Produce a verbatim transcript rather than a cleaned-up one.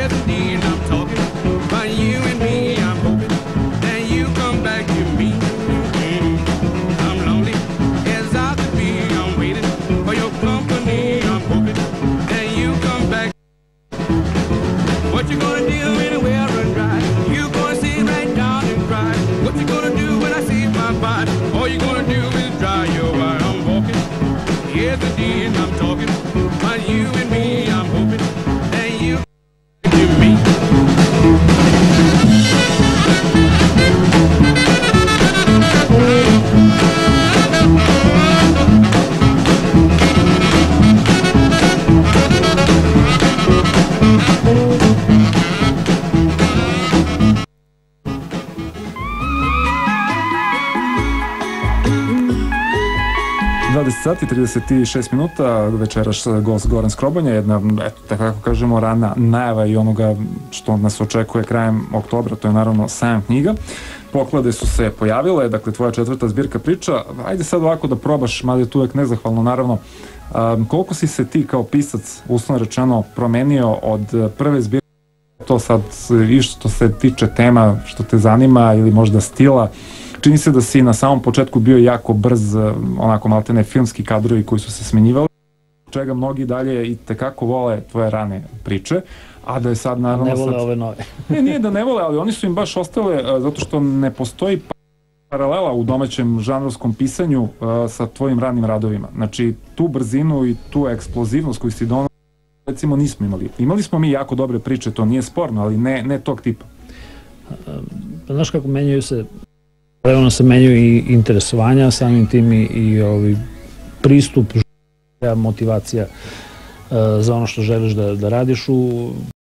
Yes, indeed, I'm talking about you and me. I'm hoping that you come back to me. Mm, I'm lonely as I could be. I'm waiting for your company. I'm hoping that you come back. What you gonna do anywhere and dry? You gonna sit right down and cry? What you gonna do when I see my body? All you gonna do is dry your eye. I'm walking. Yes, indeed, I'm talking about you and me. I'm hoping that you to me. dvadeset sati, trideset šest minuta, večeraš gost Goran Skrobanja, jedna, eto, tako kažemo, rana najava i onoga što nas očekuje krajem oktobra, to je naravno sajam knjiga. Poklade su se pojavile, dakle, tvoja četvrta zbirka priča. Ajde sad ovako da probaš, mada je tu uvek nezahvalno, naravno, um, koliko si se ti kao pisac, uslovno rečeno, promenio od prve zbirke, to sad i što se tiče tema što te zanima ili možda stila. Čini se da si na samom početku bio jako brz, onako maltene filmski kadrovi koji su se smenjivali, čega mnogi dalje i tekako vole tvoje rane priče, a da je sad naravno... Ne vole sad... ove nove. Ne, nije da ne vole, ali oni su im baš ostale zato što ne postoji paralela u domaćem žanrovskom pisanju uh, sa tvojim ranim radovima. Znači, tu brzinu i tu eksplozivnost koju si donao, recimo, nismo imali. Imali smo mi jako dobre priče, to nije sporno, ali ne, ne tog tipa. Pa znaš kako menjaju se, ono se menjaju i interesovanja, samim tim i, i ovi pristup, motivacija uh, za ono što želiš da, da radiš u